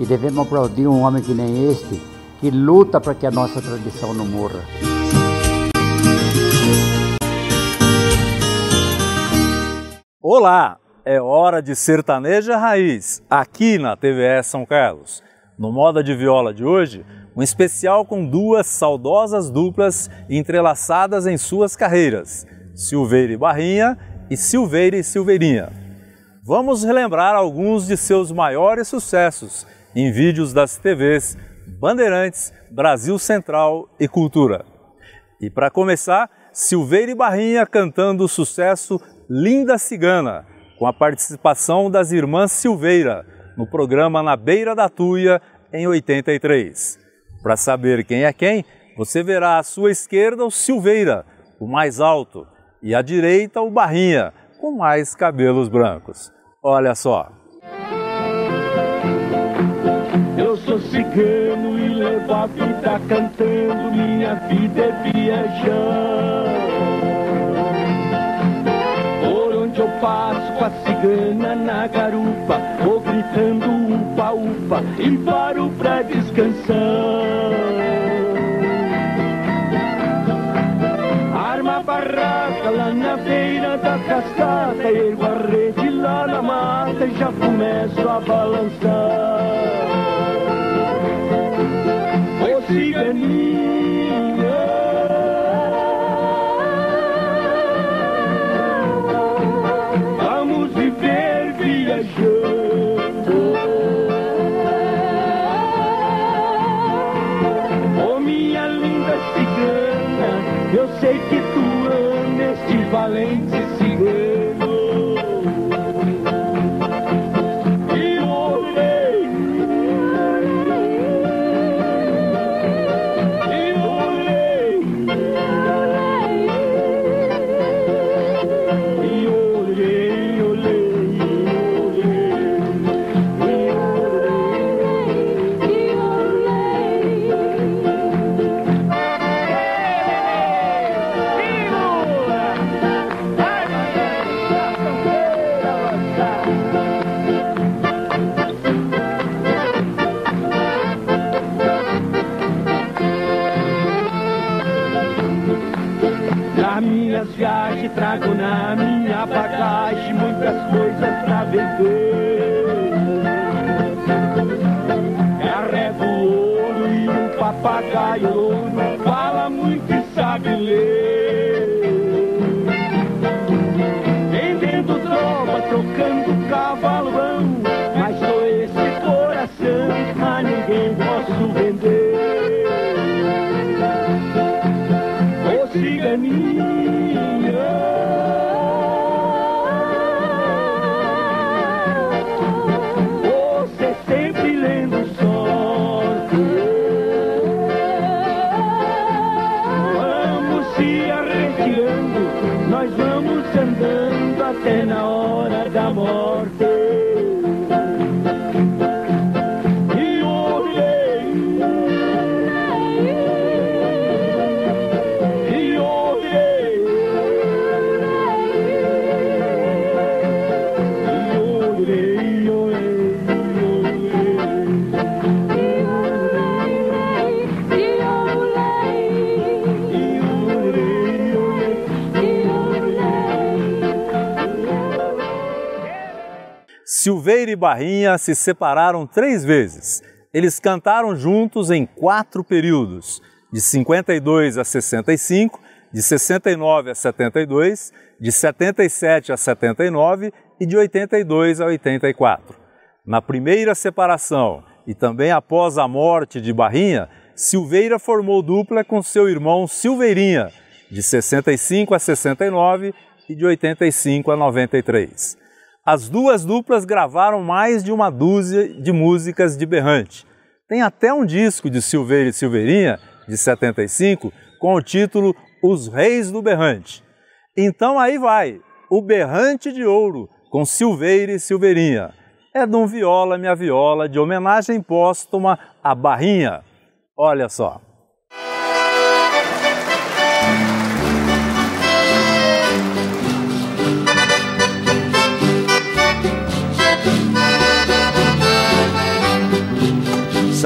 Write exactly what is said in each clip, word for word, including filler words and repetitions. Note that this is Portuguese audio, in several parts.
devemos aplaudir um homem que nem este, que luta para que a nossa tradição não morra. Olá, é hora de Sertaneja Raiz, aqui na T V S São Carlos. No Moda de Viola de hoje, um especial com duas saudosas duplas entrelaçadas em suas carreiras, Silveira e Barrinha e Silveira e Silveirinha. Vamos relembrar alguns de seus maiores sucessos em vídeos das T Vs Bandeirantes, Brasil Central e Cultura. E para começar, Silveira e Barrinha cantando o sucesso Linda Cigana, com a participação das irmãs Silveira, no programa Na Beira da Tuia, em oitenta e três. Para saber quem é quem, você verá à sua esquerda o Silveira, o mais alto, e à direita o Barrinha, com mais cabelos brancos. Olha só. Eu sou cigano e levo a vida cantando, minha vida é viajar. Por onde eu passo com a cigana na garupa, vou gritando upa, upa e paro pra descansar. Arma a barraca lá na beira da cascata, ergo a rede lá na mata e já começo a balançar. Ô ciganinha, vamos viver viajando. Ô minha linda cigana, eu sei que tu ama este valente cigano. E olhei, e olhei, e olhei, olhei, nas minhas viagens trago na minha bagagem muitas coisas pra vender. Carrego ouro e um papagaio louro, fala muito e sabe ler. Vendendo droga, trocando cavalo bom, mas sou esse coração, a ninguém posso vender. Ô ciganinha, você sempre lendo sorte. Vamos se arretirando, nós vamos andando até na hora da morte. E olhei, e olhei, e olhei, olhei, Silveira e Barrinha se separaram três vezes. Eles cantaram juntos em quatro períodos, de cinquenta e dois a sessenta e cinco, de sessenta e nove a setenta e dois, de setenta e sete a setenta e nove e de oitenta e dois a oitenta e quatro. Na primeira separação e também após a morte de Barrinha, Silveira formou dupla com seu irmão Silveirinha, de sessenta e cinco a sessenta e nove e de oitenta e cinco a noventa e três. As duas duplas gravaram mais de uma dúzia de músicas de berrante. Tem até um disco de Silveira e Silveirinha, de setenta e cinco, com o título Os Reis do Berrante. Então aí vai, o Berrante de Ouro, com Silveira e Silveirinha. É de um Viola Minha Viola, de homenagem póstuma a Barrinha. Olha só.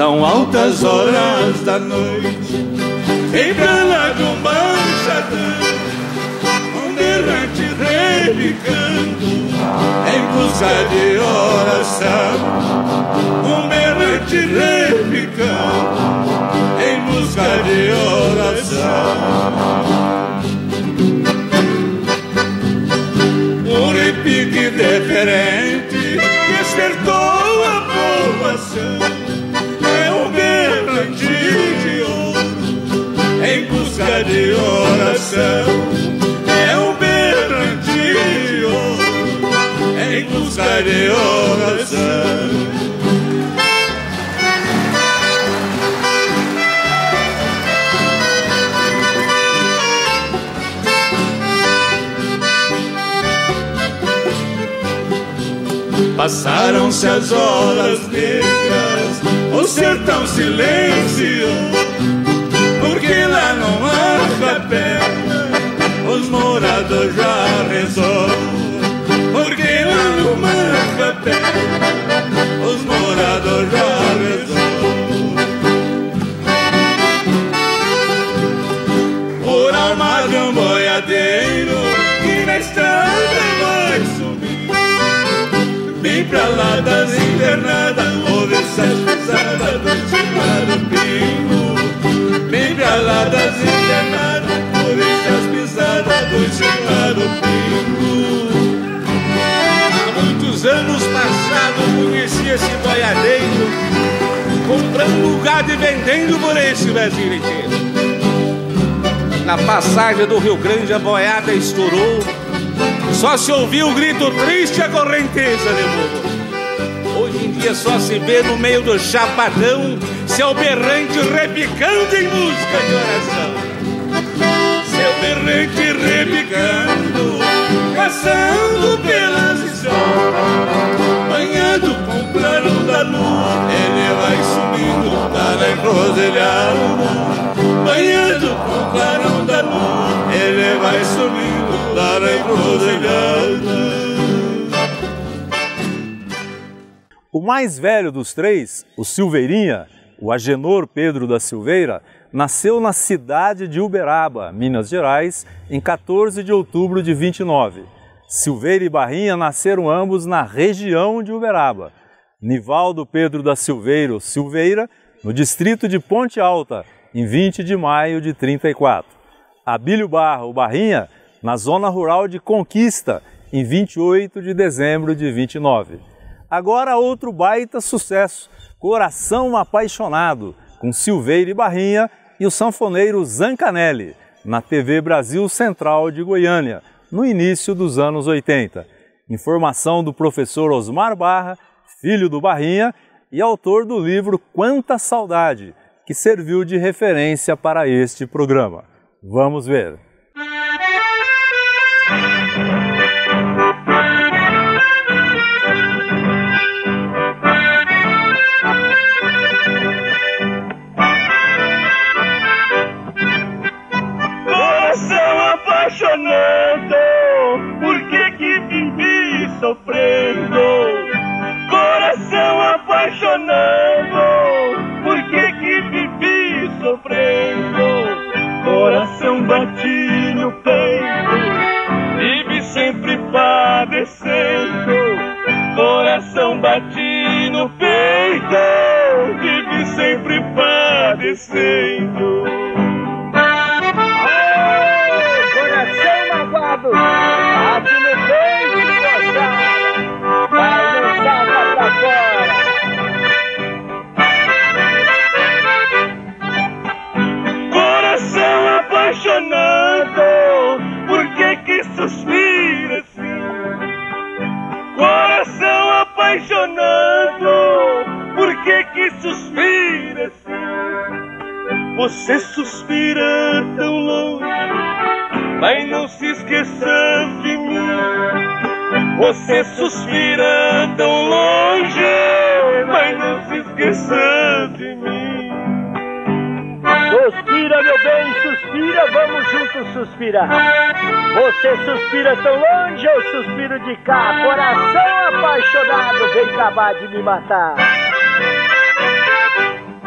São altas horas da noite, em plana de um manchadão, um berrante repicando em busca de oração. Um berrante repicando em busca de oração. Um repique diferente despertou a povoação. É um berrante de ouro em busca de oração. É um berrante de ouro em busca de oração. Passaram-se as horas negras, o sertão silenciou, porque lá numa capela os moradores já rezou. Porque lá numa capela os moradores já rezou. Por alma de um boiadeiro que na estrada vai subir, bem pra lá das internadas, ouve-se as pisadas do chamado pingo. Bem pra lá das internadas, ouve-se as pisadas do chamado pingo. Há muitos anos passados conheci esse boiadeiro, comprando gado e vendendo por esse Brasil inteiro. Na passagem do Rio Grande a boiada estourou, só se ouviu o grito triste, a correnteza levou. Hoje em dia só se vê no meio do chapadão seu berrante repicando em busca de oração. Seu berrante repicando, passando pelas estradas, banhado com o clarão da lua, ele vai subindo para encruzilhada. Banhado com o clarão da lua, ele vai subindo para encruzilhada. O mais velho dos três, o Silveirinha, o Agenor Pedro da Silveira, nasceu na cidade de Uberaba, Minas Gerais, em quatorze de outubro de vinte e nove. Silveira e Barrinha nasceram ambos na região de Uberaba. Nivaldo Pedro da Silveira, Silveira, no distrito de Ponte Alta, em vinte de maio de trinta e quatro. Abílio Barra, o Barrinha, na zona rural de Conquista, em vinte e oito de dezembro de vinte e nove. Agora outro baita sucesso, Coração Apaixonado, com Silveira e Barrinha e o sanfoneiro Zancanelli, na T V Brasil Central de Goiânia, no início dos anos oitenta. Informação do professor Osmar Barra, filho do Barrinha e autor do livro Quanta Saudade, que serviu de referência para este programa. Vamos ver. Coração apaixonado, por que que vivi sofrendo? Coração apaixonado, por que que vivi sofrendo? Coração bate no peito, vive sempre padecendo. Coração bate no peito, vive sempre padecendo. Bate no peito, moçada, vai lançar pra fora. Coração apaixonado, por que que suspira assim? Coração apaixonado, por que que suspira assim? Você suspira tão longe, mas não se esqueça de mim. Você suspira tão longe, mas não se esqueça de mim. Suspira, meu bem, suspira, vamos juntos suspirar. Você suspira tão longe, eu suspiro de cá. Coração apaixonado, vem acabar de me matar.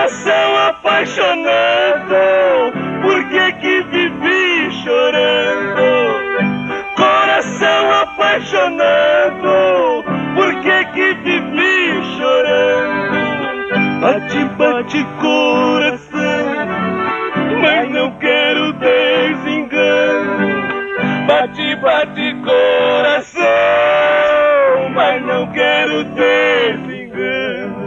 coração apaixonado, por que que vivi chorando? Coração apaixonado, por que que vivi chorando? Bate, bate coração, mas não quero desengano. Bate, bate coração, mas não quero desengano.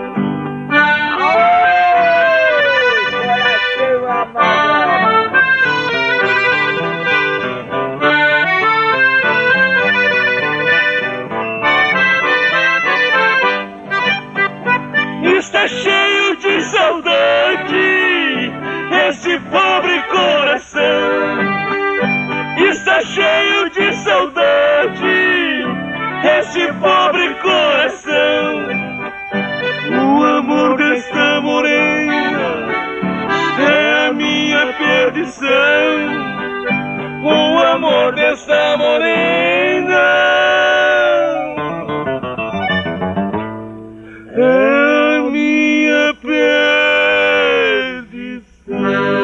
Está cheio de saudade esse pobre coração. Está cheio de saudade esse pobre coração. O amor desta morena é a minha perdição. O amor desta morena é a minha perdição.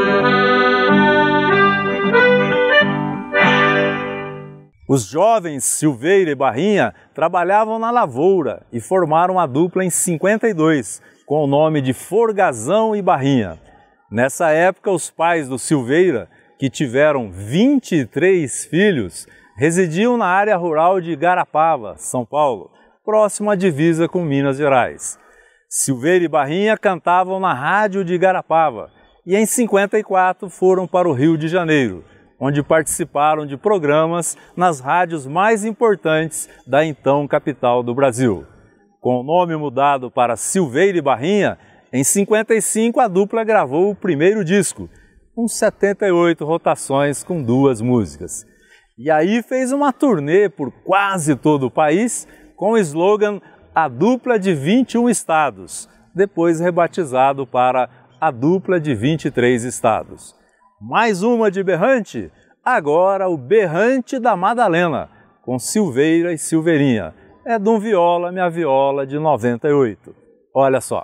Os jovens Silveira e Barrinha trabalhavam na lavoura e formaram a dupla em cinquenta e dois, com o nome de Forgazão e Barrinha. Nessa época, os pais do Silveira, que tiveram vinte e três filhos, residiam na área rural de Igarapava, São Paulo, próximo à divisa com Minas Gerais. Silveira e Barrinha cantavam na rádio de Igarapava e em cinquenta e quatro foram para o Rio de Janeiro, onde participaram de programas nas rádios mais importantes da então capital do Brasil. Com o nome mudado para Silveira e Barrinha, em cinquenta e cinco a dupla gravou o primeiro disco, com setenta e oito rotações com duas músicas. E aí fez uma turnê por quase todo o país com o slogan A Dupla de vinte e um Estados, depois rebatizado para A Dupla de vinte e três Estados. Mais uma de berrante, agora o Berrante da Madalena, com Silveira e Silveirinha. É Dom Viola, Minha Viola, de noventa e oito. Olha só.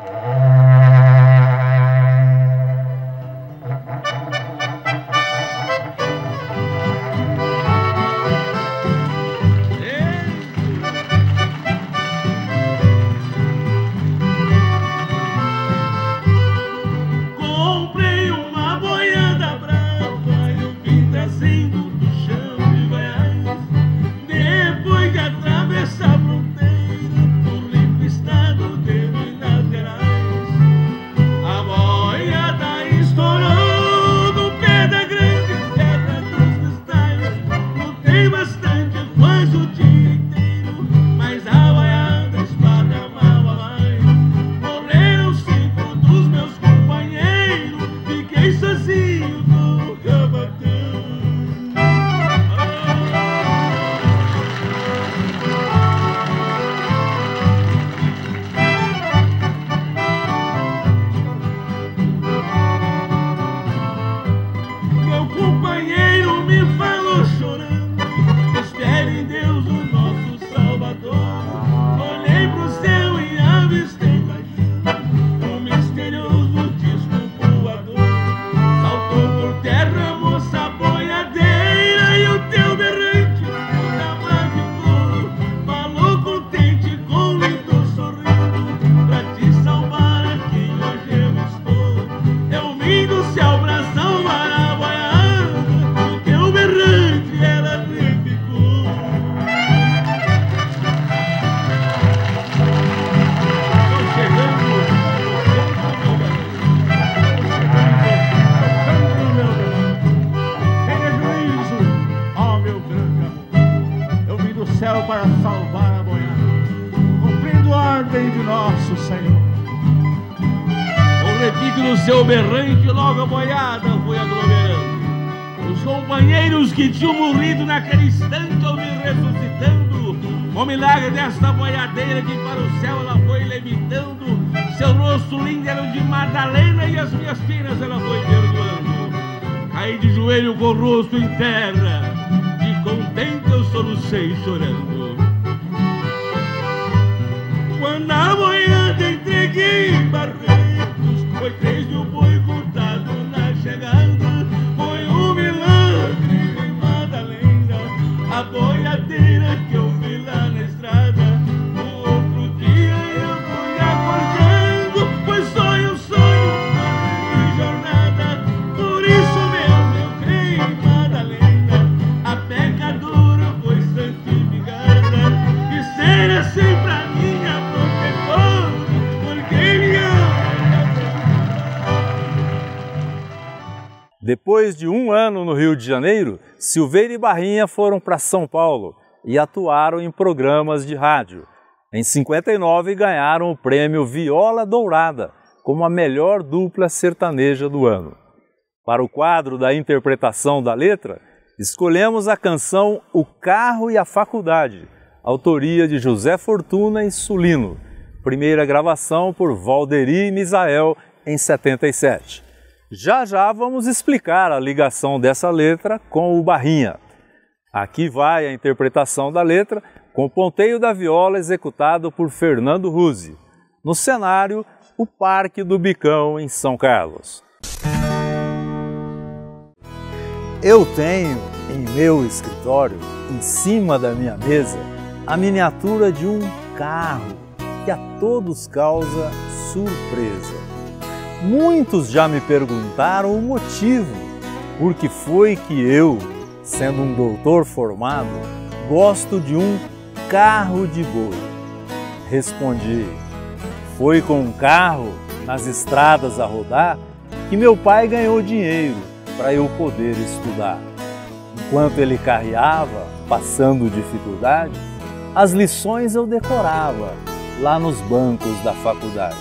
No seu berrante, logo a boiada foi aglomerando. Os companheiros que tinham morrido naquele instante ao vir ressuscitando, o milagre desta boiadeira que para o céu ela foi levitando. Seu rosto lindo era o de Madalena e as minhas penas ela foi perdoando. Caí de joelho com o rosto em terra, de contente eu solucei chorando. Quando a boiada entreguei em Barreto, Depois de um ano no Rio de Janeiro, Silveira e Barrinha foram para São Paulo e atuaram em programas de rádio. Em cinquenta e nove ganharam o prêmio Viola Dourada como a melhor dupla sertaneja do ano. Para o quadro da interpretação da letra, escolhemos a canção O Carro e a Faculdade, autoria de José Fortuna e Sulino, primeira gravação por Valderi e Misael em setenta e sete. Já já vamos explicar a ligação dessa letra com o Barrinha. Aqui vai a interpretação da letra com o ponteio da viola executado por Fernando Ruzzi. No cenário, o Parque do Bicão em São Carlos. Eu tenho em meu escritório, em cima da minha mesa, a miniatura de um carro que a todos causa surpresa. Muitos já me perguntaram o motivo, por que foi que eu, sendo um doutor formado, gosto de um carro de boi. Respondi, foi com um carro nas estradas a rodar que meu pai ganhou dinheiro para eu poder estudar. Enquanto ele carreava, passando dificuldade, as lições eu decorava lá nos bancos da faculdade.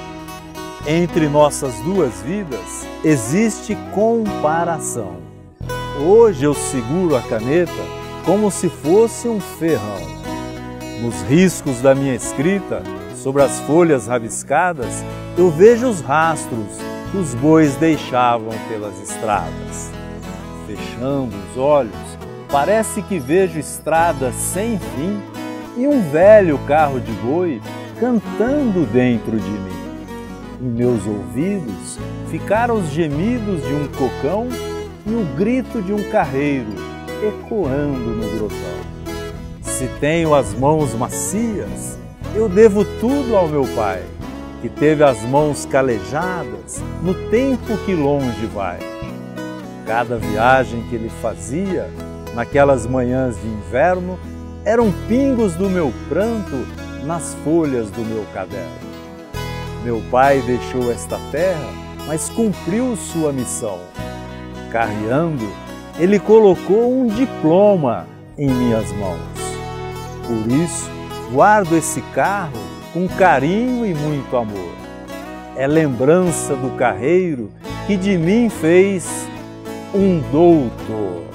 Entre nossas duas vidas existe comparação. Hoje eu seguro a caneta como se fosse um ferrão. Nos riscos da minha escrita, sobre as folhas rabiscadas, eu vejo os rastros que os bois deixavam pelas estradas. Fechando os olhos, parece que vejo estradas sem fim e um velho carro de boi cantando dentro de mim. Em meus ouvidos ficaram os gemidos de um cocão e o grito de um carreiro ecoando no grotão. Se tenho as mãos macias, eu devo tudo ao meu pai, que teve as mãos calejadas no tempo que longe vai. Cada viagem que ele fazia, naquelas manhãs de inverno, eram pingos do meu pranto nas folhas do meu caderno. Meu pai deixou esta terra, mas cumpriu sua missão. Carreando, ele colocou um diploma em minhas mãos. Por isso, guardo esse carro com carinho e muito amor. É lembrança do carreiro que de mim fez um doutor.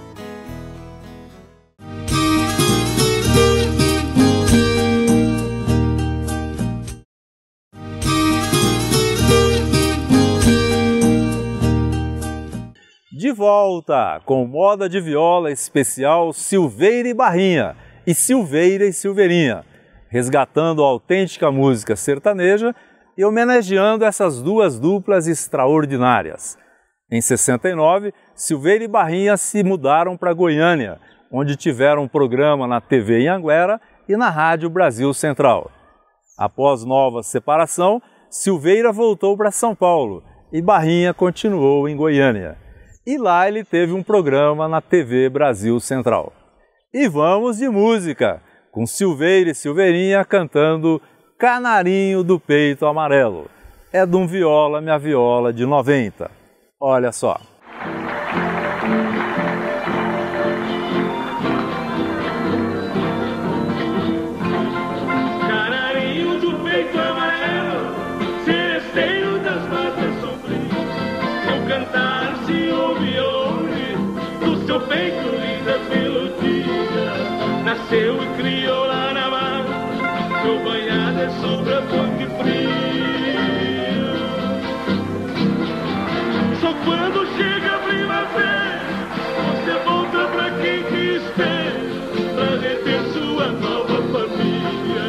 De volta com moda de viola especial Silveira e Barrinha e Silveira e Silveirinha, resgatando a autêntica música sertaneja e homenageando essas duas duplas extraordinárias. Em sessenta e nove, Silveira e Barrinha se mudaram para Goiânia, onde tiveram um programa na T V Anhanguera e na Rádio Brasil Central. Após nova separação, Silveira voltou para São Paulo e Barrinha continuou em Goiânia. E lá ele teve um programa na T V Brasil Central. E vamos de música, com Silveira e Silveirinha cantando Canarinho do Peito Amarelo. É de um Viola, Minha Viola, de noventa. Olha só. Canarinho do peito amarelo, seresteiro das matas sombrias, seu cantar se ouve, ouve, do seu peito linda melodia, nasceu e criou lá na mata, seu banhado é sombra, fonte fria. Só quando chega a primavera, você volta pra quem te espera, pra reter sua nova família.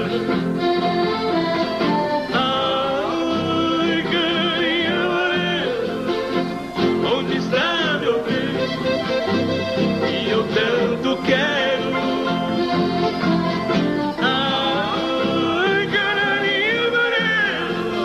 Ai, carinha amarela, onde está meu bem, que eu tanto quero. Ai, canarinho amarelo,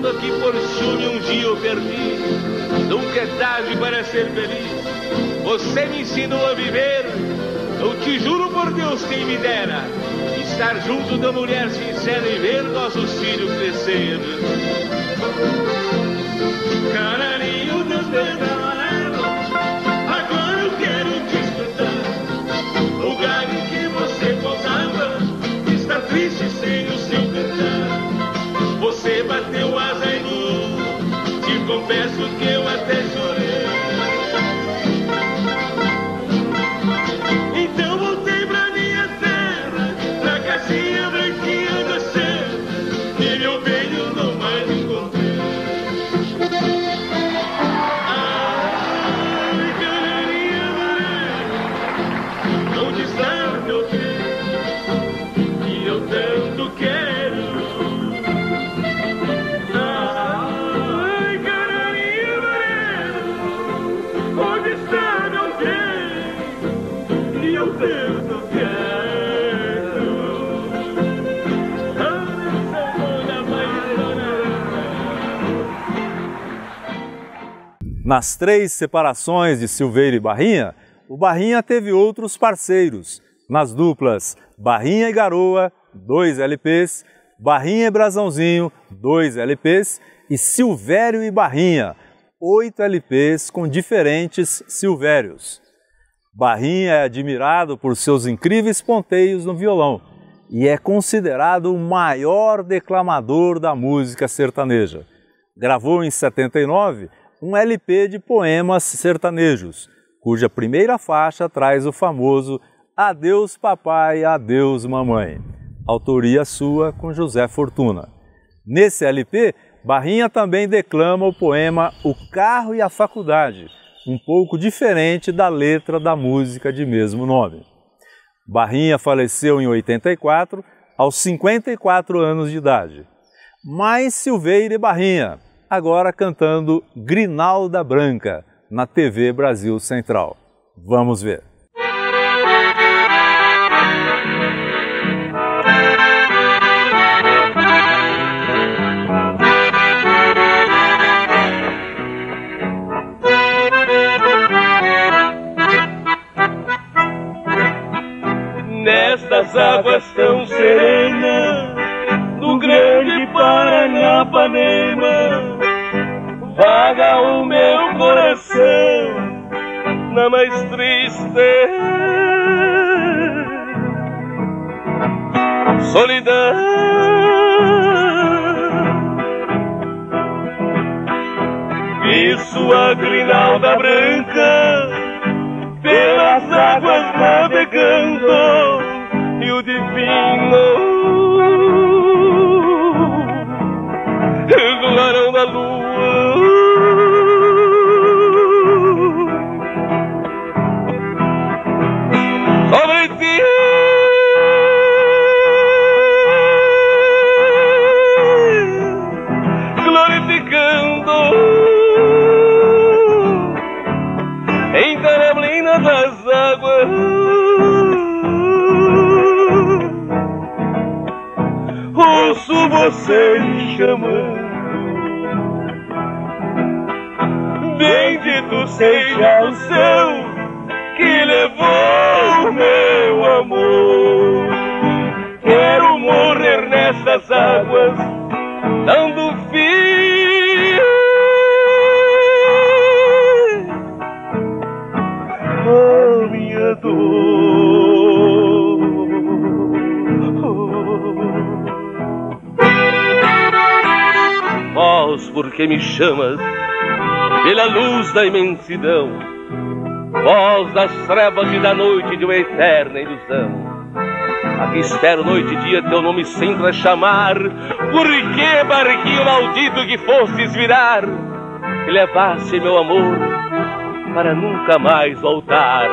Aquilo que por ciúme um dia eu perdi, nunca é tarde para ser feliz. Você me ensinou a viver, eu te juro por Deus quem me dera estar junto da mulher sincera e ver nossos filhos crescer. Canarinho dos dedos amarelos, agora eu quero te escutar. O galho em que você pousava está triste sem o seu cantar. Você bateu asa em mim, te confesso que eu até chorei. Então voltei pra minha terra, pra casinha branquinha da serra, e meu velho não mais encontrei. Ai, canarinha morena, onde está meu bem, que eu tanto quero. Ai, canarinha morena, onde está meu bem, que eu tanto quero. Nas três separações de Silveira e Barrinha, o Barrinha teve outros parceiros, nas duplas Barrinha e Garoa, dois L Ps, Barrinha e Brasãozinho, dois L Ps, e Silvério e Barrinha, oito L Ps com diferentes Silvérios. Barrinha é admirado por seus incríveis ponteios no violão e é considerado o maior declamador da música sertaneja. Gravou em setenta e nove um L P de poemas sertanejos, cuja primeira faixa traz o famoso Adeus Papai, Adeus Mamãe, autoria sua com José Fortuna. Nesse L P, Barrinha também declama o poema O Carro e a Faculdade, um pouco diferente da letra da música de mesmo nome. Barrinha faleceu em oitenta e quatro, aos cinquenta e quatro anos de idade. Mais Silveira e Barrinha, agora cantando Grinalda Branca, na T V Brasil Central. Vamos ver. Nestas águas tão serenas do grande Paranapanema, vaga o meu coração na mais triste solidão. Vi sua grinalda branca pelas águas navegando, e o divino clarão da lua sobre ti glorificando em neblina das águas. Ouço você me chamando, bendito seja o céu que levou meu amor. Quero morrer nestas águas, dando fim à minha dor. Vós, porque me chamas pela luz da imensidão, voz das trevas e da noite de uma eterna ilusão. Aqui espero noite e dia teu nome sempre a chamar. Por que, barquinho maldito, que fostes virar e levaste meu amor para nunca mais voltar?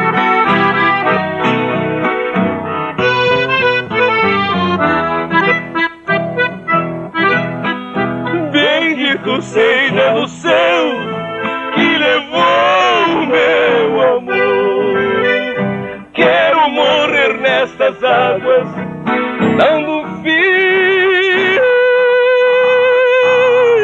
Bendito seja o céu que levou meu amor. Quero morrer nestas águas, dando fim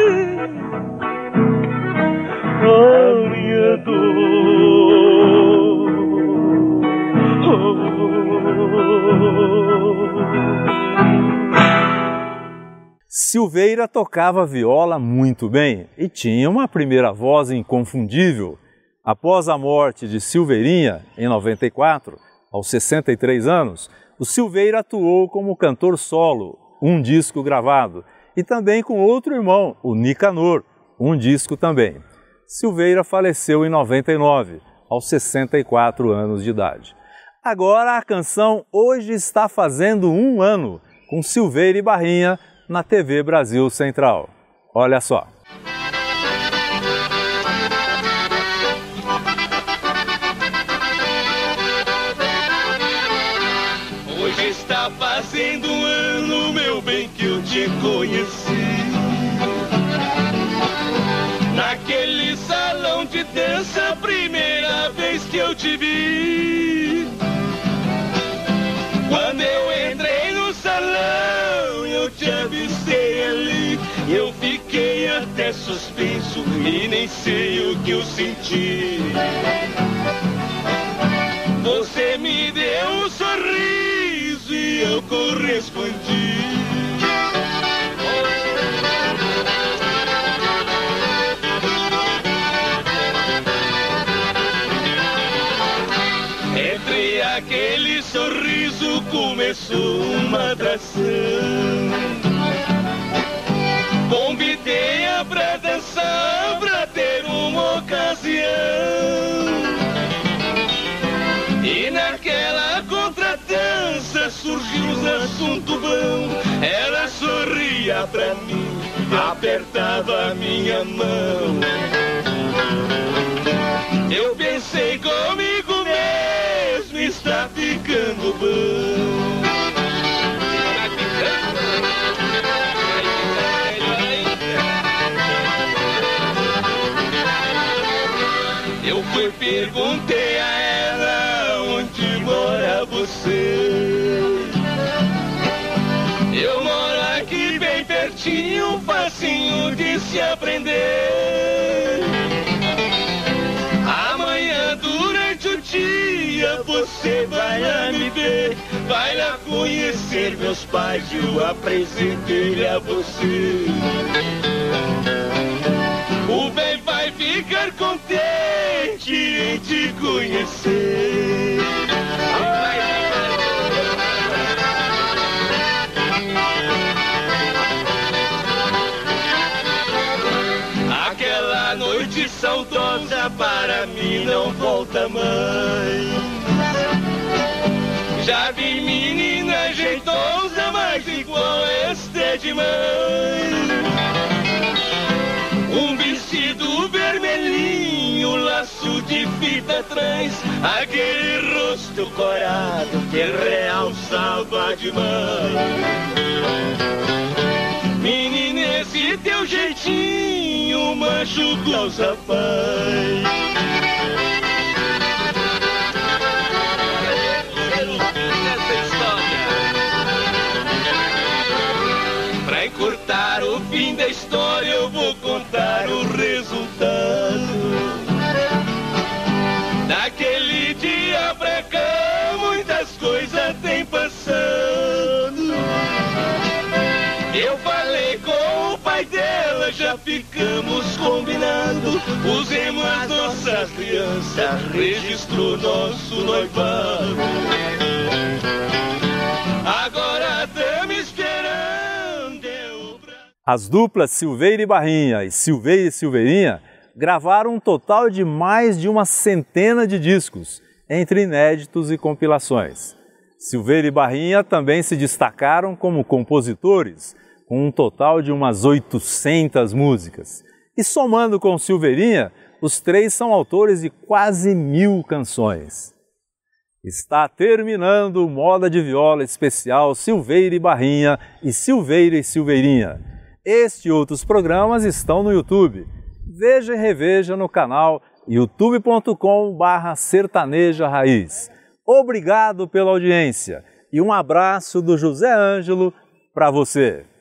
Silveira tocava viola muito bem e tinha uma primeira voz inconfundível. Após a morte de Silveirinha, em noventa e quatro, aos sessenta e três anos, o Silveira atuou como cantor solo, um disco gravado, e também com outro irmão, o Nicanor, um disco também. Silveira faleceu em noventa e nove, aos sessenta e quatro anos de idade. Agora a canção Hoje Está Fazendo Um Ano, com Silveira e Barrinha, na T V Brasil Central. Olha só. Hoje está fazendo um ano, meu bem, que eu te conheci. Naquele salão de dança, a primeira vez que eu te vi. Quando eu entrei no salão, eu te avistei ali. Eu fiquei até suspenso e nem sei o que eu senti. Você me deu um sorriso e eu correspondi. Entre aquele sorriso começou uma atração. Convidei-a pra dançar, pra ter uma ocasião. E naquela contradança surgiu um assunto bom. Ela sorria pra mim, apertava a minha mão. Eu pensei comigo mesmo, está ficando bom. Eu fui perguntei a ela onde mora você. Eu moro aqui bem pertinho, facinho de se aprender. Amanhã durante o dia você vai lá me ver, vai lá conhecer meus pais, eu apresentei a você. O bem vai ficar contente em te conhecer. Aquela noite saudosa para mim não volta mais. Já vi menina jeitosa, mas igual esta é demais. Um vestido vermelhinho, laço de fita atrás, aquele rosto corado que realçava demais. Menina, esse teu jeitinho machucou os rapazes. Pra encurtar o fim da história, eu vou contar o resultado. Daquele dia pra cá, muitas coisas têm passado. Eu falei com o pai dela, já ficamos combinando. Usemos as nossas crianças, registrou nosso noivado. Agora estamos esperando eu... As duplas Silveira e Barrinha e Silveira e Silveirinha gravaram um total de mais de uma centena de discos, entre inéditos e compilações. Silveira e Barrinha também se destacaram como compositores, com um total de umas oitocentas músicas. E somando com Silveirinha, os três são autores de quase mil canções. Está terminando o Moda de Viola especial Silveira e Barrinha e Silveira e Silveirinha. Este e outros programas estão no YouTube. Veja e reveja no canal youtube ponto com barra sertaneja raiz. Obrigado pela audiência e um abraço do José Ângelo para você.